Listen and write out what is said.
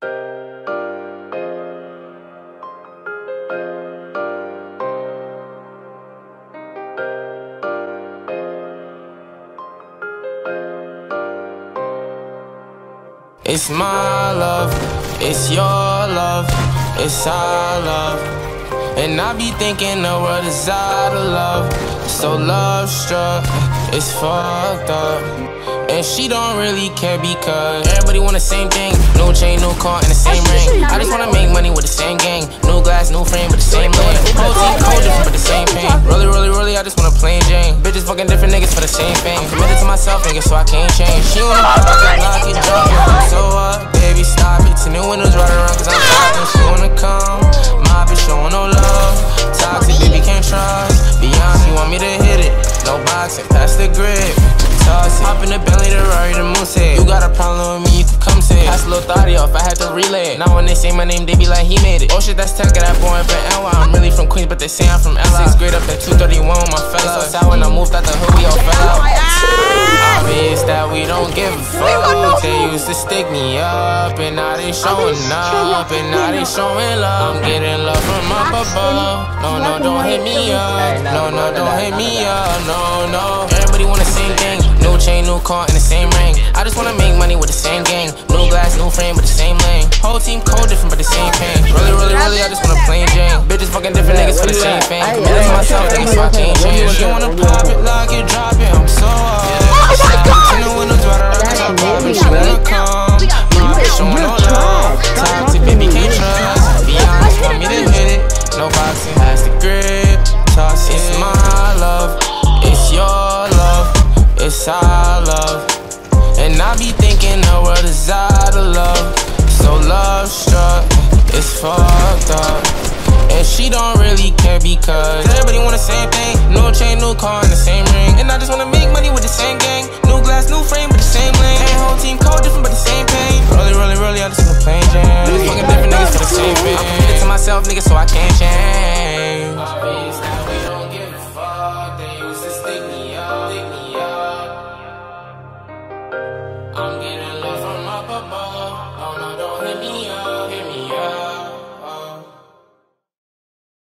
It's my love, it's your love, it's our love. And I be thinking the world is out of love. So love struck, it's fucked up. And she don't really care because everybody want the same thing. No chain, no car, and the same ring. I just wanna make money with the same gang. New glass, new frame, but the same lane. Whole team cold, different, but the same pain. Rolly, I just wanna plain Jane. Bitches fucking different niggas for the same thing. I'm committed to myself, nigga, so I can't change. She wanna pop out the lock and drop it. So baby, stop it. Ten new windows right around cause I'm talking. She wanna come, my bitch showing no love. Toxic, baby, can't trust. Beyonce want me to hit it. No boxing, pass the grip. Toss it. Hop in the Bentley, the Rari, the Moose head. You got a problem with me, you can come say it. Pass a little thotty off, I had to relay it. Now when they say my name, they be like, he made it. Oh shit, that's tech, that boy from NY. I'm really from Queens, but they say I'm from LA. 6th grade up at 231 with my fellas. So sad when I moved out the hood, we all fell out. Obvious that we don't give a fuck. They used to stick me up, and now they showing up, and now they showing love. I'm getting love from up above. No, don't hit me up. No, don't hit me up. No. Everybody want the same thing. No chain, no car, and the same ring. I just wanna make money with the same gang. No glass, no frame, but the same lane. Whole team cold, different, but the same pain. Really, I just wanna plain Jane. Bitches fucking different niggas for the same fame. Committed to myself, nigga, so I can't change. She wanna pop it, lock it, drop it. I'm so in the windows right around cause I'm poppin'. She wanna come, my bitch showing no love. Toxic, baby, can't trust. Be honest, want me to hit it. No boxing, has the grip. Toss it. It's my love, it's your love, it's our love. And I be thinking the world is out of love. So love struck, it's fucked up. And she don't really care because everybody want the same thing. No chain, no car, and the same ring. And I just wanna make money with the same gang. New glass, new frame, but the same lane. And whole team cold, different, but the same pain. Really, I just wanna plain Jane. Fucking different niggas for the same thing. I'm committed to myself, nigga, so I can't